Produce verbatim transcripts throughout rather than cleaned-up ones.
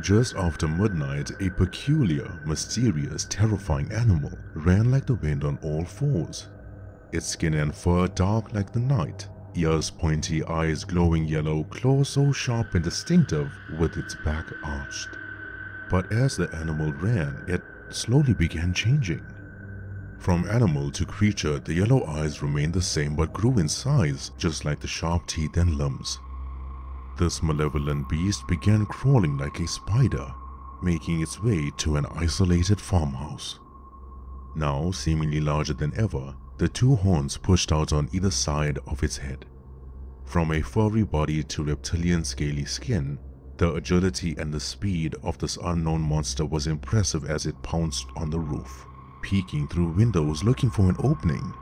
Just after midnight, a peculiar, mysterious, terrifying animal ran like the wind on all fours. Its skin and fur dark like the night, ears pointy, eyes glowing yellow, claws so sharp and distinctive with its back arched. But as the animal ran, it slowly began changing. From animal to creature, the yellow eyes remained the same but grew in size, just like the sharp teeth and limbs. This malevolent beast began crawling like a spider, making its way to an isolated farmhouse. Now seemingly larger than ever, the two horns pushed out on either side of its head. From a furry body to reptilian scaly skin, the agility and the speed of this unknown monster was impressive as it pounced on the roof, peeking through windows looking for an opening.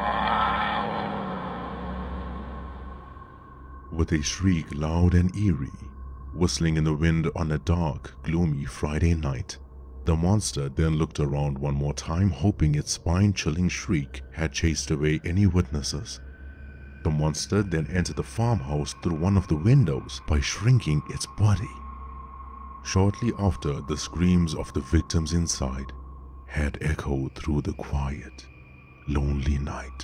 With a shriek loud and eerie, whistling in the wind on a dark, gloomy Friday night, the monster then looked around one more time, hoping its spine-chilling shriek had chased away any witnesses. The monster then entered the farmhouse through one of the windows by shrinking its body. Shortly after, the screams of the victims inside had echoed through the quiet, lonely night.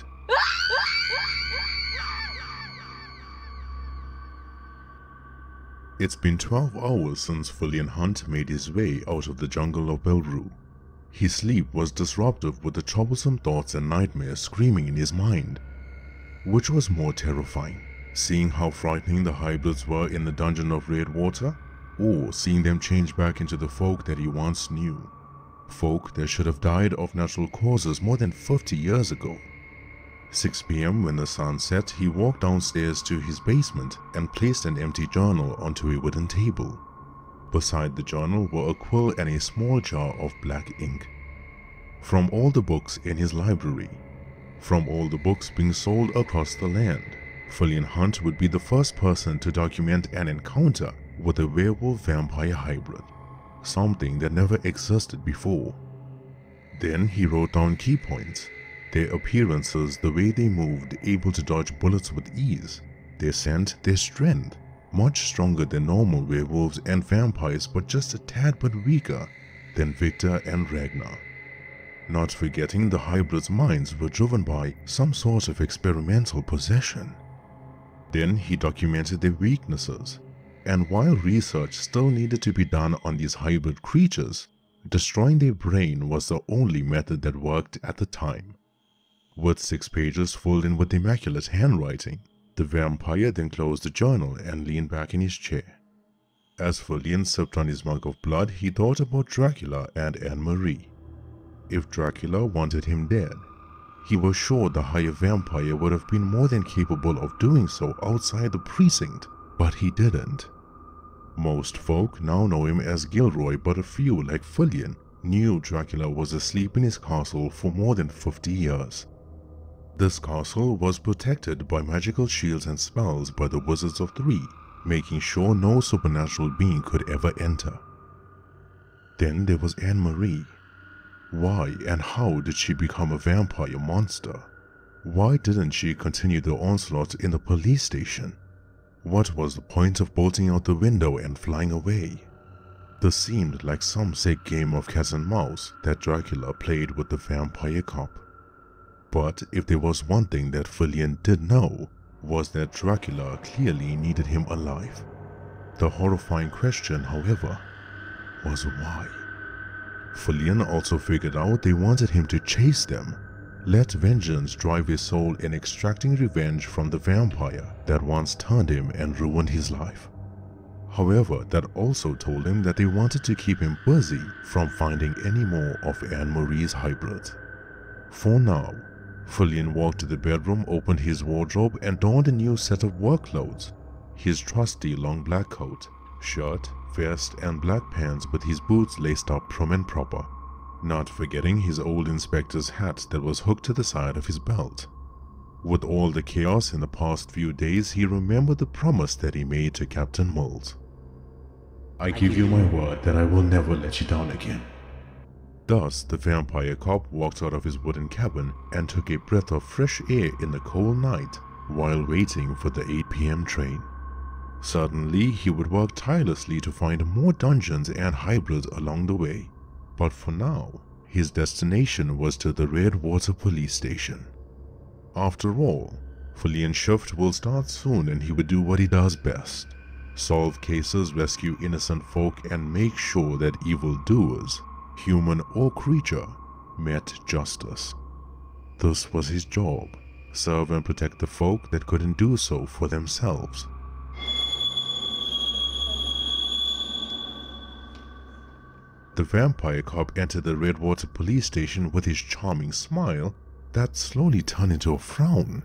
It's been twelve hours since FILLIAN Hunt made his way out of the jungle of Belru. His sleep was disrupted with the troublesome thoughts and nightmares screaming in his mind. Which was more terrifying, seeing how frightening the hybrids were in the dungeon of Redwater, or seeing them change back into the folk that he once knew? Folk that should have died of natural causes more than fifty years ago. six p m when the sun set, he walked downstairs to his basement and placed an empty journal onto a wooden table. Beside the journal were a quill and a small jar of black ink. From all the books in his library, from all the books being sold across the land, FILLIAN Hunt would be the first person to document an encounter with a werewolf-vampire hybrid, something that never existed before. Then he wrote down key points. Their appearances, the way they moved, able to dodge bullets with ease, their scent, their strength, much stronger than normal werewolves and vampires but just a tad bit weaker than Victor and Ragnar. Not forgetting the hybrids' minds were driven by some sort of experimental possession. Then he documented their weaknesses, and while research still needed to be done on these hybrid creatures, destroying their brain was the only method that worked at the time. With six pages filled in with immaculate handwriting, the vampire then closed the journal and leaned back in his chair. As FILLIAN sipped on his mug of blood, he thought about Dracula and Anne-Marie. If Dracula wanted him dead, he was sure the higher vampire would have been more than capable of doing so outside the precinct, but he didn't. Most folk now know him as Gilroy, but a few, like FILLIAN, knew Dracula was asleep in his castle for more than fifty years. This castle was protected by magical shields and spells by the Wizards of Three, making sure no supernatural being could ever enter. Then there was Anne-Marie. Why and how did she become a vampire monster? Why didn't she continue the onslaught in the police station? What was the point of bolting out the window and flying away? This seemed like some sick game of cat and mouse that Dracula played with the vampire cop. But if there was one thing that FILLIAN did know, was that Dracula clearly needed him alive. The horrifying question, however, was why? FILLIAN also figured out they wanted him to chase them, let vengeance drive his soul in extracting revenge from the vampire that once turned him and ruined his life. However, that also told him that they wanted to keep him busy from finding any more of Anne-Marie's hybrids. For now, FILLIAN walked to the bedroom, opened his wardrobe, and donned a new set of work clothes. His trusty long black coat, shirt, vest, and black pants with his boots laced up prim and proper, not forgetting his old inspector's hat that was hooked to the side of his belt. With all the chaos in the past few days, he remembered the promise that he made to Captain Mills. "I give you my word that I will never let you down again." Thus, the vampire cop walked out of his wooden cabin and took a breath of fresh air in the cold night while waiting for the eight p m train. Certainly, he would work tirelessly to find more dungeons and hybrids along the way, but for now, his destination was to the Redwater police station. After all, FILLIAN's shift will start soon and he would do what he does best: solve cases, rescue innocent folk, and make sure that evildoers, human or creature, met justice. This was his job: serve and protect the folk that couldn't do so for themselves. The vampire cop entered the Redwater police station with his charming smile that slowly turned into a frown.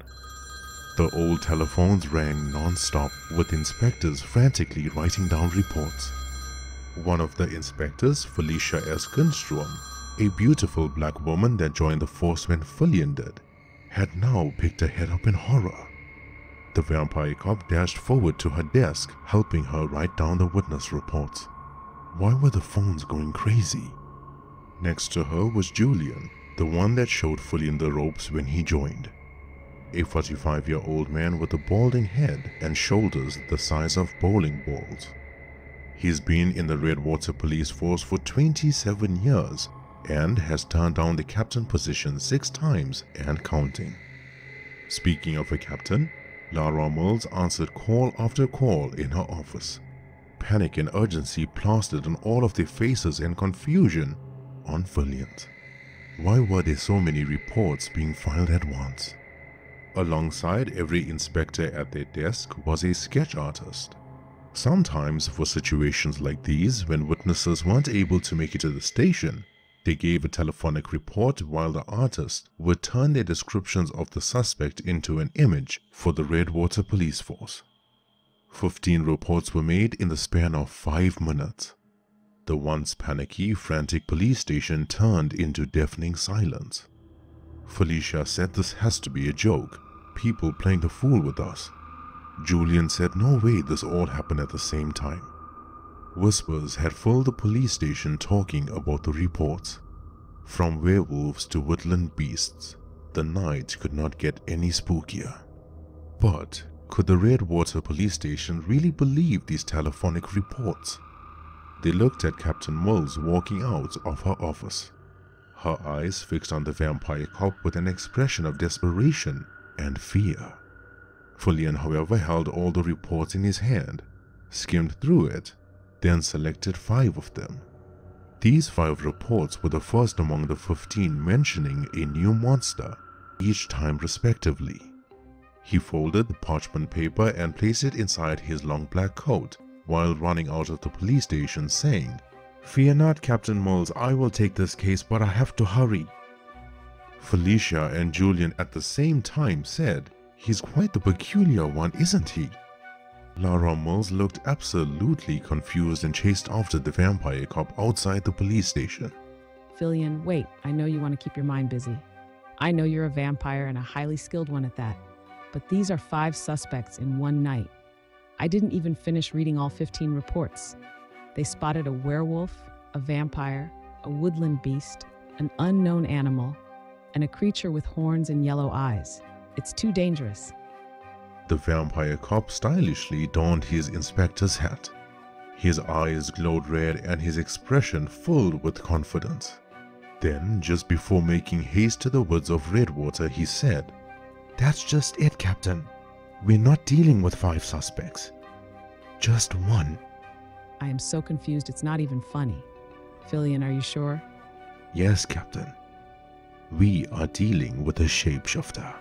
The old telephones rang non-stop, with inspectors frantically writing down reports. One of the inspectors, Felicia S. Gunstrom, a beautiful black woman that joined the force when FILLIAN did, had now picked her head up in horror. The vampire cop dashed forward to her desk, helping her write down the witness reports. Why were the phones going crazy? Next to her was Julian, the one that showed FILLIAN the ropes when he joined. A forty-five-year-old man with a balding head and shoulders the size of bowling balls. He's been in the Redwater police force for twenty-seven years and has turned down the captain position six times and counting. Speaking of a captain, Lara Mills answered call after call in her office. Panic and urgency plastered on all of their faces and confusion on FILLIAN's. Why were there so many reports being filed at once? Alongside every inspector at their desk was a sketch artist. Sometimes, for situations like these, when witnesses weren't able to make it to the station, they gave a telephonic report while the artist would turn their descriptions of the suspect into an image for the Redwater police force. Fifteen reports were made in the span of five minutes. The once panicky, frantic police station turned into deafening silence. Felicia said this has to be a joke, people playing the fool with us. Julian said no way this all happened at the same time. Whispers had filled the police station talking about the reports. From werewolves to woodland beasts, the night could not get any spookier. But could the Redwater police station really believe these telephonic reports? They looked at Captain Mills walking out of her office, her eyes fixed on the vampire cop with an expression of desperation and fear. FILLIAN, however, held all the reports in his hand, skimmed through it, then selected five of them. These five reports were the first among the fifteen mentioning a new monster, each time respectively. He folded the parchment paper and placed it inside his long black coat while running out of the police station saying, "Fear not, Captain Mills, I will take this case, but I have to hurry." Felicia and Julian at the same time said, "He's quite the peculiar one, isn't he?" Lara Mills looked absolutely confused and chased after the vampire cop outside the police station. "FILLIAN, wait, I know you want to keep your mind busy. I know you're a vampire and a highly skilled one at that. But these are five suspects in one night. I didn't even finish reading all fifteen reports. They spotted a werewolf, a vampire, a woodland beast, an unknown animal, and a creature with horns and yellow eyes. It's too dangerous." The vampire cop stylishly donned his inspector's hat. His eyes glowed red and his expression filled with confidence. Then, just before making haste to the woods of Redwater, he said, "That's just it, Captain. We're not dealing with five suspects. Just one." I am so confused it's not even funny. "FILLIAN, are you sure?" "Yes, Captain. We are dealing with a shapeshifter."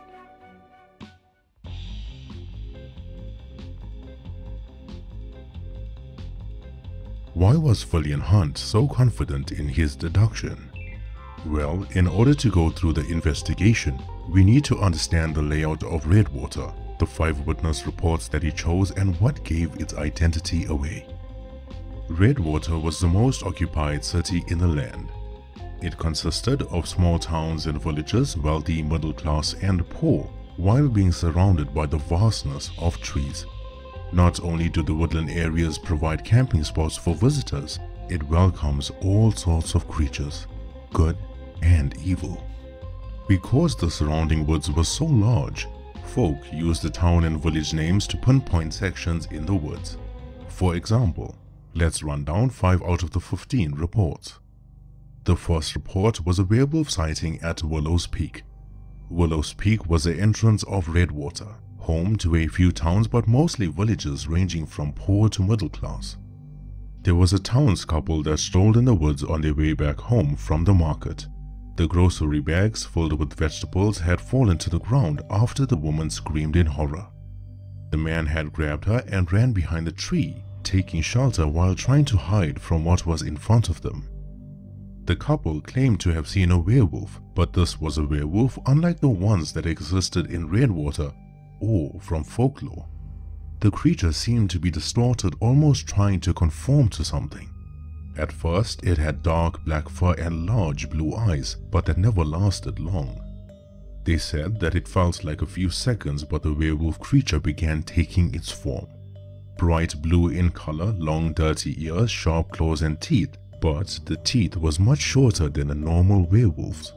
Why was FILLIAN Hunt so confident in his deduction? Well, in order to go through the investigation, we need to understand the layout of Redwater, the five witness reports that he chose, and what gave its identity away. Redwater was the most occupied city in the land. It consisted of small towns and villages, wealthy, middle class, and poor, while being surrounded by the vastness of trees. Not only do the woodland areas provide camping spots for visitors, it welcomes all sorts of creatures, good and evil. Because the surrounding woods were so large, Folk use the town and village names to pinpoint sections in the woods. For example, let's run down five out of the fifteen reports. The first report was a werewolf sighting at Willow's Peak. Willow's Peak was the entrance of Redwater, home to a few towns but mostly villages ranging from poor to middle class. There was a townscouple that strolled in the woods on their way back home from the market. The grocery bags filled with vegetables had fallen to the ground after the woman screamed in horror. The man had grabbed her and ran behind the tree, taking shelter while trying to hide from what was in front of them. The couple claimed to have seen a werewolf, but this was a werewolf unlike the ones that existed in Redwater or from folklore. The creature seemed to be distorted, almost trying to conform to something. At first, it had dark black fur and large blue eyes, but that never lasted long. They said that it felt like a few seconds, but the werewolf creature began taking its form. Bright blue in color, long dirty ears, sharp claws and teeth, but the teeth was much shorter than a normal werewolf's.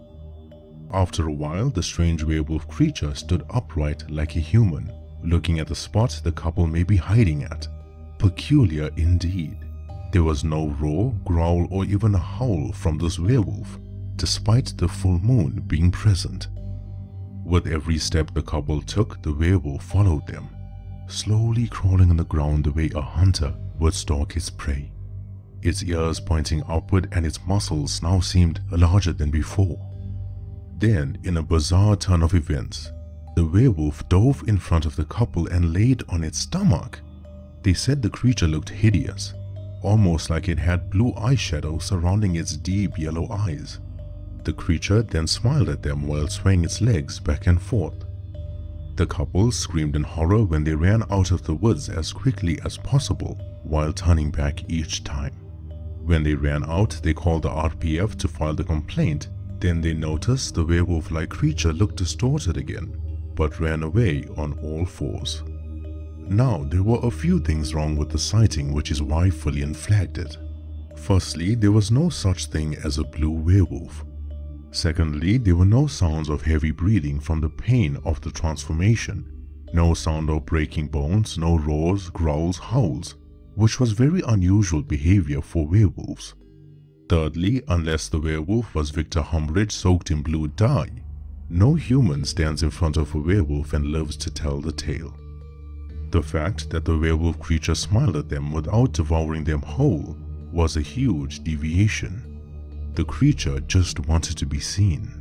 After a while, the strange werewolf creature stood upright like a human, looking at the spot the couple may be hiding at. Peculiar indeed. There was no roar, growl or even a howl from this werewolf, despite the full moon being present. With every step the couple took, the werewolf followed them, slowly crawling on the ground the way a hunter would stalk his prey. Its ears pointing upward and its muscles now seemed larger than before. Then, in a bizarre turn of events, the werewolf dove in front of the couple and laid on its stomach. They said the creature looked hideous, almost like it had blue eyeshadow surrounding its deep yellow eyes. The creature then smiled at them while swaying its legs back and forth. The couple screamed in horror when they ran out of the woods as quickly as possible while turning back each time. When they ran out, they called the R P F to file the complaint. Then they noticed the werewolf-like creature looked distorted again, but ran away on all fours. Now, there were a few things wrong with the sighting, which is why FILLIAN flagged it. Firstly, there was no such thing as a blue werewolf. Secondly, there were no sounds of heavy breathing from the pain of the transformation, no sound of breaking bones, no roars, growls, howls, which was very unusual behavior for werewolves. Thirdly, unless the werewolf was Victor Humbridge soaked in blue dye, no human stands in front of a werewolf and lives to tell the tale. The fact that the werewolf creature smiled at them without devouring them whole was a huge deviation. The creature just wanted to be seen.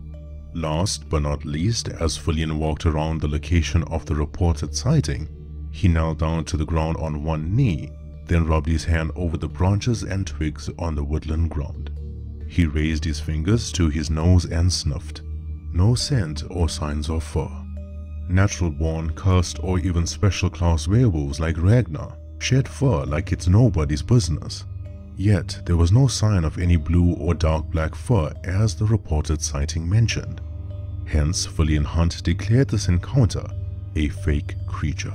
Last but not least, as FILLIAN walked around the location of the reported sighting, he knelt down to the ground on one knee, then rubbed his hand over the branches and twigs on the woodland ground. He raised his fingers to his nose and sniffed. No scent or signs of fur. Natural-born, cursed or even special-class werewolves like Ragnar shed fur like it's nobody's business. Yet, there was no sign of any blue or dark black fur as the reported sighting mentioned. Hence, FILLIAN Hunt declared this encounter a fake creature.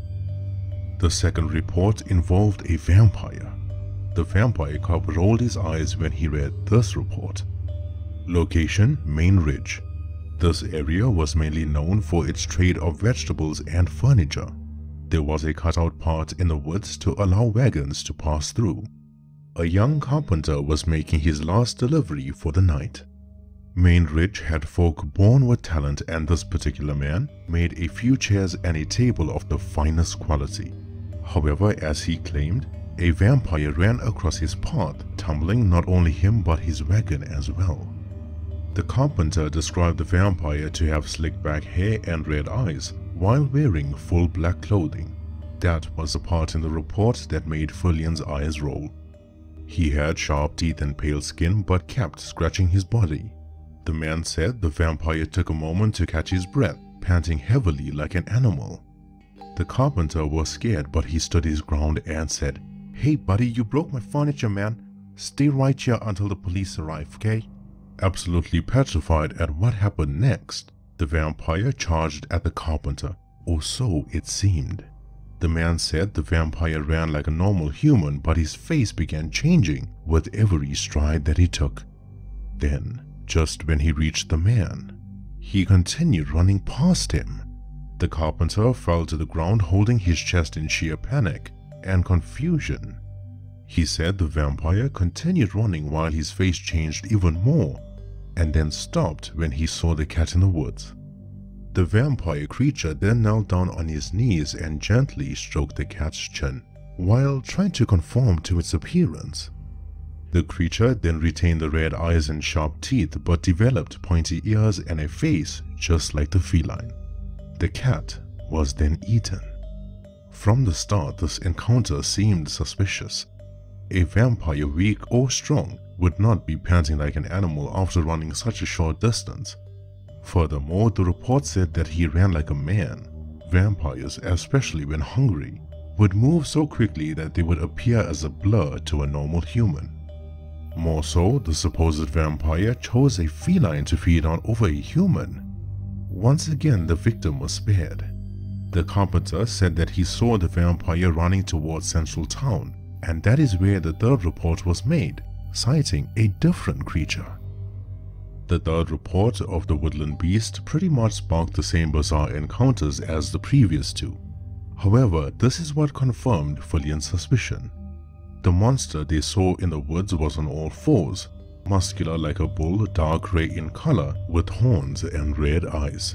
The second report involved a vampire. The vampire cop rolled his eyes when he read this report. Location: Main Ridge. This area was mainly known for its trade of vegetables and furniture. There was a cutout part in the woods to allow wagons to pass through. A young carpenter was making his last delivery for the night. Main Ridge had folk born with talent, and this particular man made a few chairs and a table of the finest quality. However, as he claimed, a vampire ran across his path, tumbling not only him but his wagon as well. The carpenter described the vampire to have slick back hair and red eyes while wearing full black clothing. That was the part in the report that made FILLIAN's eyes roll. He had sharp teeth and pale skin but kept scratching his body. The man said the vampire took a moment to catch his breath, panting heavily like an animal. The carpenter was scared, but he stood his ground and said, "Hey buddy, you broke my furniture, man. Stay right here until the police arrive, okay?" Absolutely petrified at what happened next, the vampire charged at the carpenter, or so it seemed. The man said the vampire ran like a normal human, but his face began changing with every stride that he took. Then, just when he reached the man, he continued running past him. The carpenter fell to the ground holding his chest in sheer panic and confusion. He said the vampire continued running while his face changed even more, and then stopped when he saw the cat in the woods. The vampire creature then knelt down on his knees and gently stroked the cat's chin, while trying to conform to its appearance. The creature then retained the red eyes and sharp teeth but developed pointy ears and a face just like the feline. The cat was then eaten. From the start, this encounter seemed suspicious. A vampire, weak or strong, would not be panting like an animal after running such a short distance. Furthermore, the report said that he ran like a man. Vampires, especially when hungry, would move so quickly that they would appear as a blur to a normal human. More so, the supposed vampire chose a feline to feed on over a human. Once again, the victim was spared. The carpenter said that he saw the vampire running towards central town, and that is where the third report was made, citing a different creature. The third report of the woodland beast pretty much sparked the same bizarre encounters as the previous two. However, this is what confirmed FILLIAN's suspicion. The monster they saw in the woods was on all fours, muscular like a bull, dark gray in color, with horns and red eyes.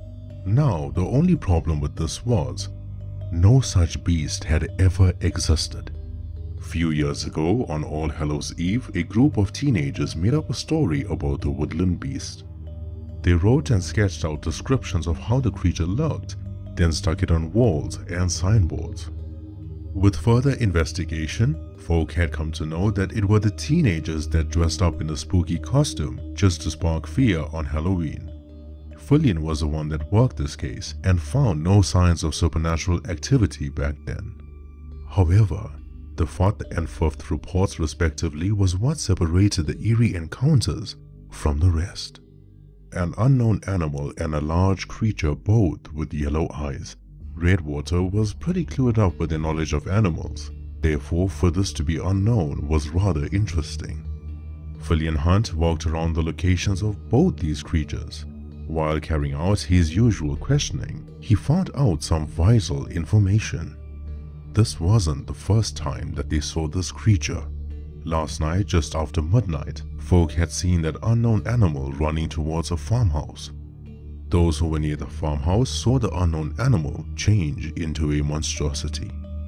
Now, the only problem with this was, no such beast had ever existed. Few years ago, on All Hallows Eve, a group of teenagers made up a story about the woodland beast. They wrote and sketched out descriptions of how the creature looked, then stuck it on walls and signboards. With further investigation, folk had come to know that it were the teenagers that dressed up in a spooky costume just to spark fear on Halloween. FILLIAN was the one that worked this case and found no signs of supernatural activity back then. However, the fourth and fifth reports respectively was what separated the Eerie Encounters from the rest. An unknown animal and a large creature both with yellow eyes. Redwater was pretty clued up with their knowledge of animals, therefore for this to be unknown was rather interesting. FILLIAN Hunt walked around the locations of both these creatures. While carrying out his usual questioning, he found out some vital information. This wasn't the first time that they saw this creature. Last night, just after midnight, folk had seen that unknown animal running towards a farmhouse. Those who were near the farmhouse saw the unknown animal change into a monstrosity.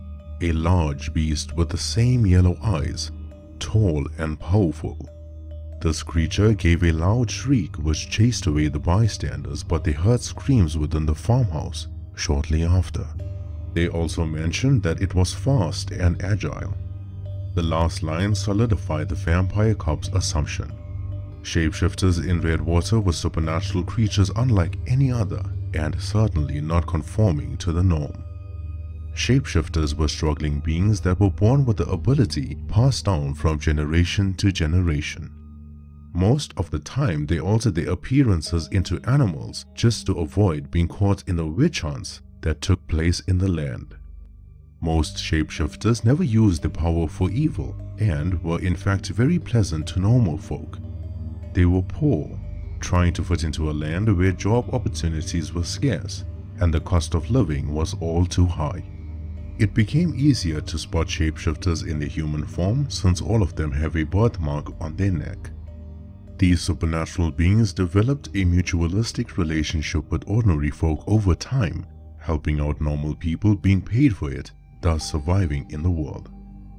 A large beast with the same yellow eyes, tall and powerful. This creature gave a loud shriek which chased away the bystanders, but they heard screams within the farmhouse shortly after. They also mentioned that it was fast and agile. The last line solidified the vampire cop's assumption. Shapeshifters in Redwater were supernatural creatures unlike any other, and certainly not conforming to the norm. Shapeshifters were struggling beings that were born with the ability passed down from generation to generation. Most of the time, they altered their appearances into animals just to avoid being caught in the witch hunts that took place in the land. Most shapeshifters never used their power for evil and were in fact very pleasant to normal folk. They were poor, trying to fit into a land where job opportunities were scarce and the cost of living was all too high. It became easier to spot shapeshifters in their human form since all of them have a birthmark on their neck. These supernatural beings developed a mutualistic relationship with ordinary folk over time, helping out normal people being paid for it, thus surviving in the world.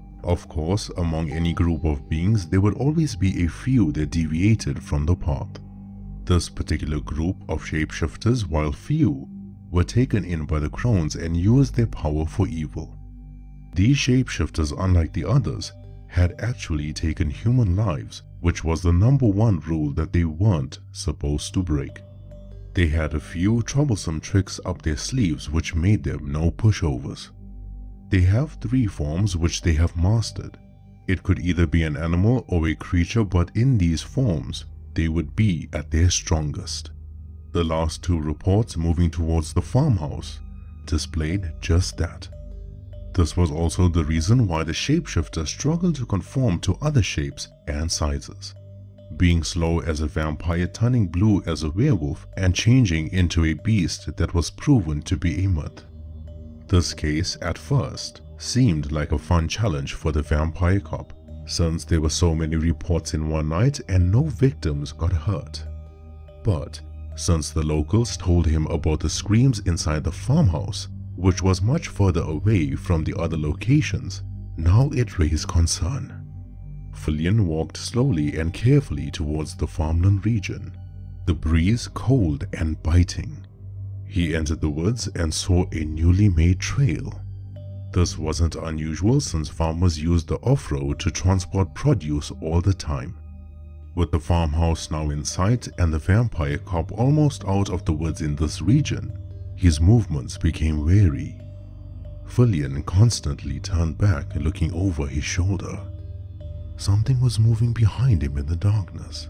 Of course, among any group of beings, there would always be a few that deviated from the path. This particular group of shapeshifters, while few, were taken in by the crones and used their power for evil. These shapeshifters, unlike the others, had actually taken human lives, which was the number one rule that they weren't supposed to break. They had a few troublesome tricks up their sleeves which made them no pushovers. They have three forms which they have mastered. It could either be an animal or a creature, but in these forms, they would be at their strongest. The last two reports moving towards the farmhouse displayed just that. This was also the reason why the shapeshifter struggled to conform to other shapes and sizes. being slow as a vampire, turning blue as a werewolf, and changing into a beast that was proven to be a myth. This case, at first, seemed like a fun challenge for the vampire cop, since there were so many reports in one night and no victims got hurt. But since the locals told him about the screams inside the farmhouse, which was much further away from the other locations, now it raised concern. FILLIAN walked slowly and carefully towards the farmland region, the breeze cold and biting. He entered the woods and saw a newly made trail. This wasn't unusual since farmers used the off-road to transport produce all the time. With the farmhouse now in sight and the vampire cop almost out of the woods in this region, his movements became wary. FILLIAN constantly turned back, looking over his shoulder. Something was moving behind him in the darkness.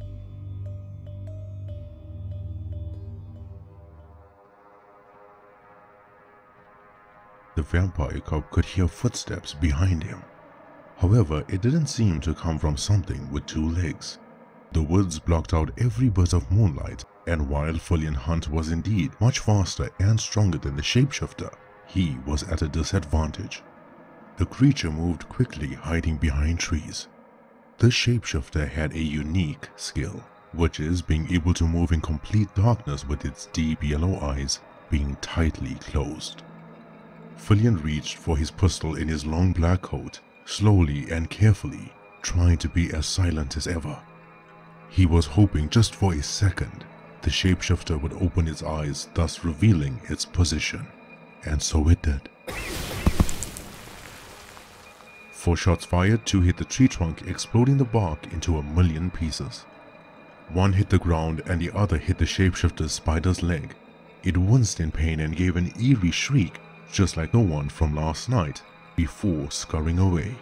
The vampire cop could hear footsteps behind him. However, it didn't seem to come from something with two legs. The woods blocked out every bit of moonlight, and while FILLIAN Hunt was indeed much faster and stronger than the shapeshifter, he was at a disadvantage. The creature moved quickly, hiding behind trees. The shapeshifter had a unique skill, which is being able to move in complete darkness with its deep yellow eyes being tightly closed. FILLIAN reached for his pistol in his long black coat, slowly and carefully, trying to be as silent as ever. He was hoping just for a second the shapeshifter would open its eyes, thus revealing its position. And so it did. Four shots fired, two hit the tree trunk, exploding the bark into a million pieces. One hit the ground and the other hit the shapeshifter's spider's leg. It winced in pain and gave an eerie shriek, just like the one from last night, before scurrying away.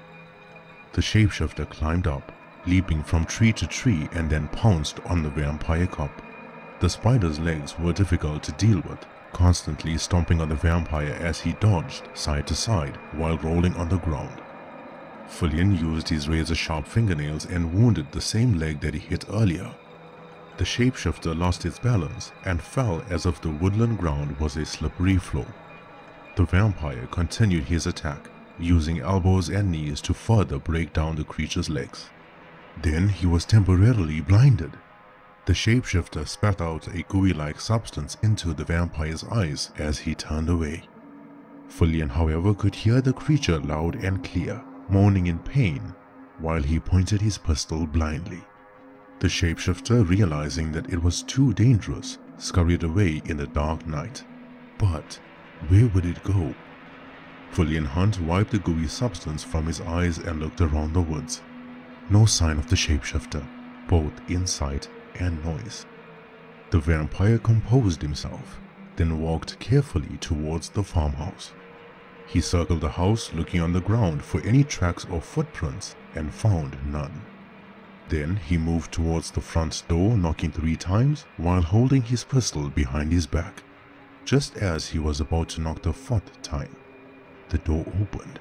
The shapeshifter climbed up, leaping from tree to tree, and then pounced on the vampire cop. The spider's legs were difficult to deal with, constantly stomping on the vampire as he dodged side to side while rolling on the ground. FILLIAN used his razor-sharp fingernails and wounded the same leg that he hit earlier. The shapeshifter lost its balance and fell as if the woodland ground was a slippery floor. The vampire continued his attack, using elbows and knees to further break down the creature's legs. Then he was temporarily blinded. The shapeshifter spat out a gooey-like substance into the vampire's eyes as he turned away. FILLIAN, however, could hear the creature loud and clear, moaning in pain, while he pointed his pistol blindly. The shapeshifter, realizing that it was too dangerous, scurried away in the dark night. But where would it go? FILLIAN Hunt wiped the gooey substance from his eyes and looked around the woods. No sign of the shapeshifter, both in sight and noise. The vampire composed himself, then walked carefully towards the farmhouse. He circled the house, looking on the ground for any tracks or footprints, and found none. Then he moved towards the front door, knocking three times while holding his pistol behind his back. Just as he was about to knock the fourth time, the door opened.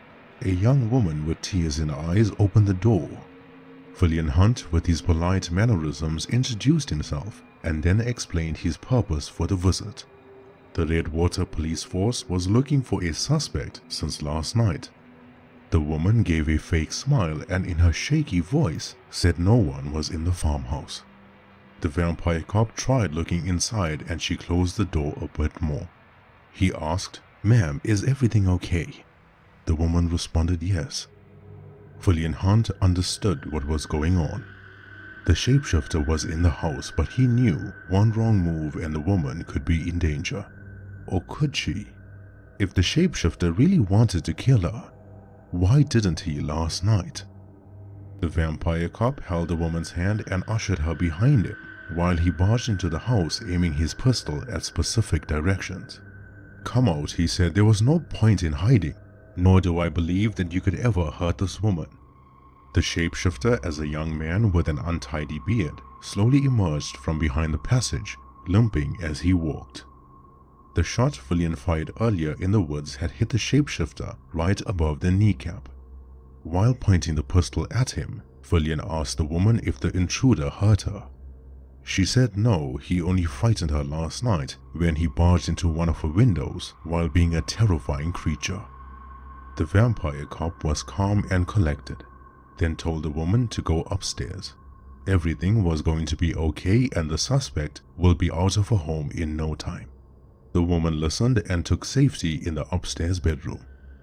A young woman with tears in her eyes opened the door. FILLIAN Hunt, with his polite mannerisms, introduced himself and then explained his purpose for the visit. The Redwater police force was looking for a suspect since last night. The woman gave a fake smile and in her shaky voice said no one was in the farmhouse. The vampire cop tried looking inside and she closed the door a bit more. He asked, "Ma'am, is everything okay?" The woman responded yes. FILLIAN Hunt understood what was going on. The shapeshifter was in the house, but he knew one wrong move and the woman could be in danger. Or could she? If the shapeshifter really wanted to kill her, why didn't he last night? The vampire cop held the woman's hand and ushered her behind him, while he barged into the house, aiming his pistol at specific directions. "Come out," he said. "There was no point in hiding, nor do I believe that you could ever hurt this woman." The shapeshifter, as a young man with an untidy beard, slowly emerged from behind the passage, limping as he walked. The shot FILLIAN fired earlier in the woods had hit the shapeshifter right above the kneecap. While pointing the pistol at him, FILLIAN asked the woman if the intruder hurt her. She said no, he only frightened her last night when he barged into one of her windows while being a terrifying creature. The vampire cop was calm and collected, then told the woman to go upstairs. Everything was going to be okay and the suspect will be out of her home in no time. The woman listened and took safety in the upstairs bedroom.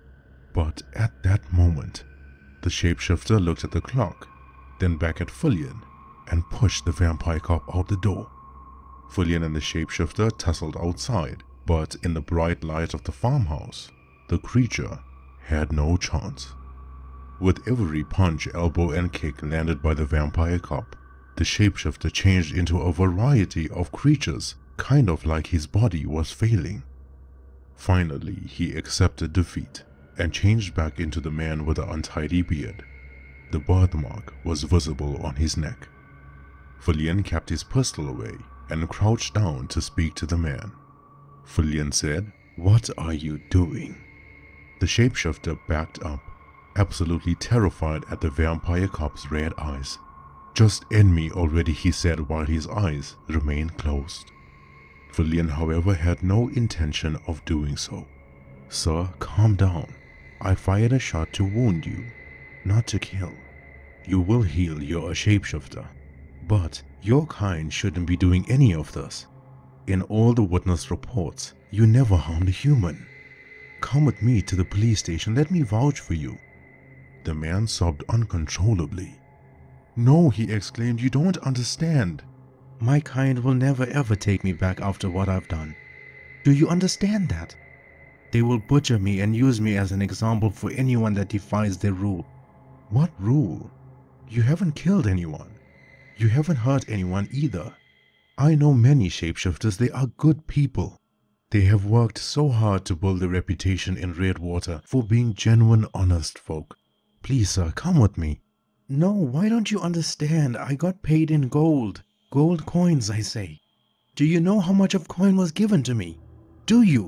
But at that moment, the shapeshifter looked at the clock, then back at FILLIAN, and pushed the vampire cop out the door. FILLIAN and the shapeshifter tussled outside, but in the bright light of the farmhouse, the creature had no chance. With every punch, elbow, and kick landed by the vampire cop, the shapeshifter changed into a variety of creatures, kind of like his body was failing. Finally, he accepted defeat and changed back into the man with the untidy beard. The birthmark was visible on his neck. FILLIAN kept his pistol away and crouched down to speak to the man. FILLIAN said, "What are you doing?" The shapeshifter backed up, absolutely terrified at the vampire cop's red eyes. "Just end me already," he said while his eyes remained closed. FILLIAN, however, had no intention of doing so. "Sir, calm down. I fired a shot to wound you, not to kill. You will heal, you're a shapeshifter. But your kind shouldn't be doing any of this. In all the witness reports, you never harmed a human. Come with me to the police station, let me vouch for you." The man sobbed uncontrollably. "No," he exclaimed, "you don't understand. My kind will never ever take me back after what I've done. Do you understand that? They will butcher me and use me as an example for anyone that defies their rule." "What rule? You haven't killed anyone. You haven't hurt anyone either. I know many shapeshifters, they are good people. They have worked so hard to build a reputation in Redwater for being genuine, honest folk. Please, sir, come with me." "No, why don't you understand? I got paid in gold. Gold coins, I say. Do you know how much of coin was given to me? Do you?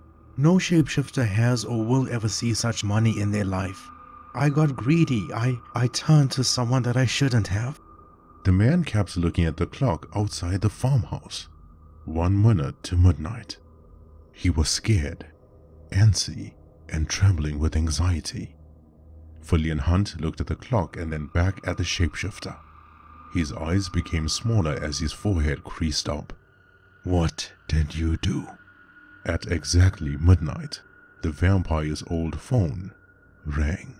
No shapeshifter has or will ever see such money in their life. I got greedy. I, I turned to someone that I shouldn't have." The man kept looking at the clock outside the farmhouse. One minute to midnight. He was scared, antsy, and trembling with anxiety. FILLIAN Hunt looked at the clock and then back at the shapeshifter. His eyes became smaller as his forehead creased up. "What did you do?" At exactly midnight, the vampire's old phone rang.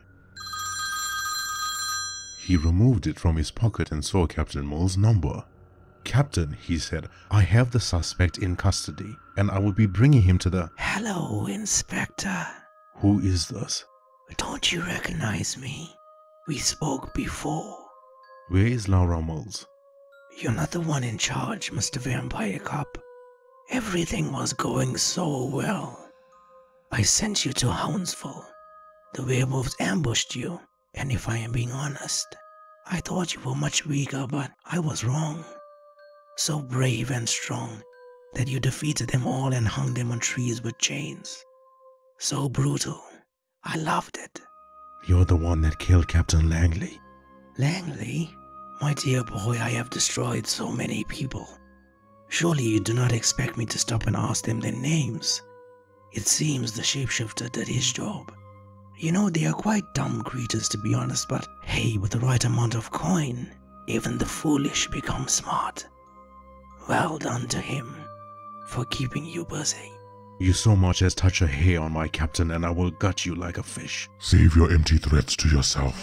He removed it from his pocket and saw Captain Mole's number. "Captain," he said, "I have the suspect in custody, and I will be bringing him to the—" "Hello, Inspector. "Who is this?" Don't you recognize me? We spoke before." "Where is Laura Mills?" "You're not the one in charge, Mister Vampire Cop. Everything was going so well. I sent you to Houndsville. The werewolves ambushed you, and if I am being honest, I thought you were much weaker, but I was wrong. So brave and strong that you defeated them all and hung them on trees with chains. So brutal. I loved it." "You're the one that killed Captain Langley." "Langley? My dear boy, I have destroyed so many people. Surely you do not expect me to stop and ask them their names. It seems the shapeshifter did his job. You know, they are quite dumb creatures to be honest, but hey, with the right amount of coin, even the foolish become smart. Well done to him for keeping you busy." "You so much as touch a hair on my captain and I will gut you like a fish." Save your empty threats to yourself.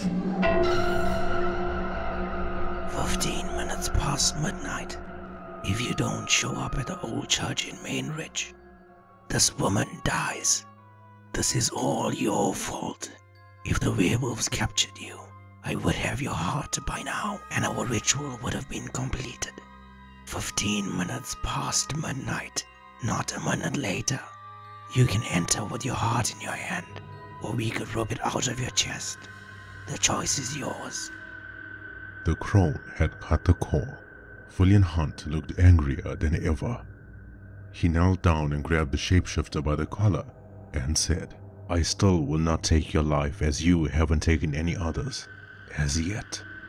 Fifteen minutes past midnight. If you don't show up at the old church in Mainridge, this woman dies. This is all your fault. If the werewolves captured you, I would have your heart by now, and our ritual would have been completed. Fifteen minutes past midnight, not a minute later. You can enter with your heart in your hand, or we could rip it out of your chest. The choice is yours. The crone had cut the call. FILLIAN Hunt looked angrier than ever. He knelt down and grabbed the shapeshifter by the collar and said, "I still will not take your life as you haven't taken any others, as yet."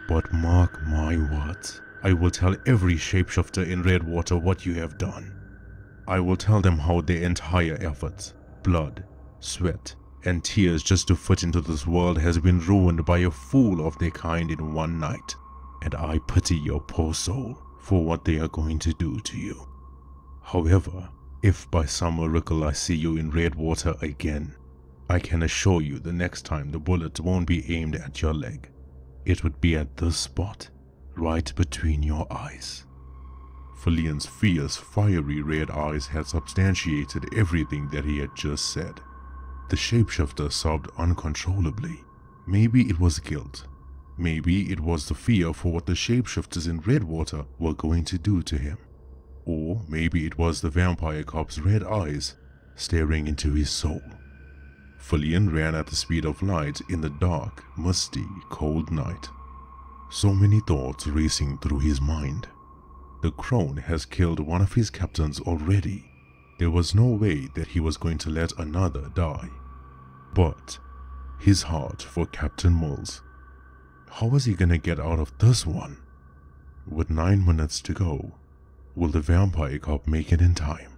But mark my words, I will tell every shapeshifter in Redwater what you have done. I will tell them how their entire efforts, blood, sweat, and tears just to fit into this world has been ruined by a fool of their kind in one night. And I pity your poor soul for what they are going to do to you. However, if by some miracle I see you in Redwater again, I can assure you the next time the bullet won't be aimed at your leg. It would be at this spot, right between your eyes. FILLIAN's fierce, fiery red eyes had substantiated everything that he had just said. The shapeshifter sobbed uncontrollably. Maybe it was guilt. Maybe it was the fear for what the shapeshifters in Redwater were going to do to him. Or maybe it was the vampire cop's red eyes staring into his soul. FILLIAN ran at the speed of light in the dark, misty, cold night. So many thoughts racing through his mind. The crone has killed one of his captains already. There was no way that he was going to let another die. But his heart for Captain Mills. How was he gonna get out of this one? With nine minutes to go, will the vampire cop make it in time?